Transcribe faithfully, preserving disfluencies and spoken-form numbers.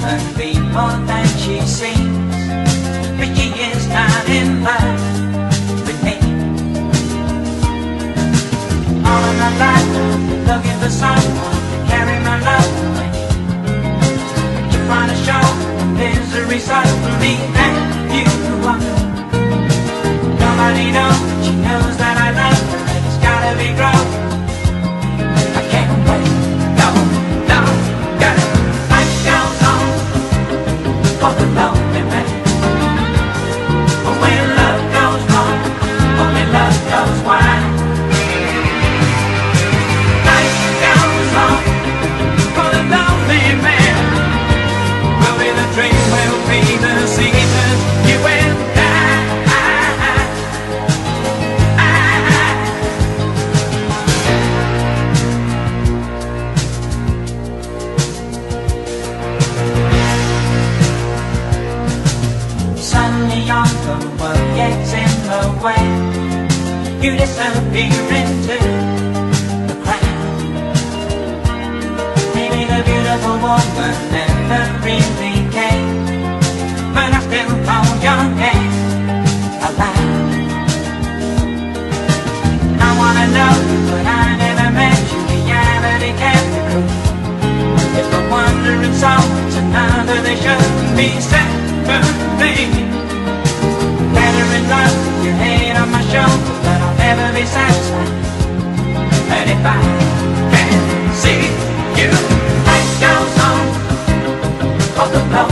woman be more than she seems, but she is not in love with me. All of my life I've been looking for someone to carry my love away. You find a show misery side for me and you are. Nobody knows, she knows that I love her and it's gotta be grown. I can't wait, no, no, girl. Life goes on for the lonely man. But when love goes wrong, only love goes wide. Life goes on for the lonely man. We'll be the dream, we'll be the seasons, you and I. Suddenly on the world gets in the way, you disappear into the crowd. Maybe the beautiful woman never really came, but I still call your name aloud. I wanna know you, but I never met you. Reality can't be cruel. If a wandering soul is another, they shouldn't be separated. Better in love with your head on my shoulder, but I'll never be satisfied. And if I can see you, life goes on for the blow.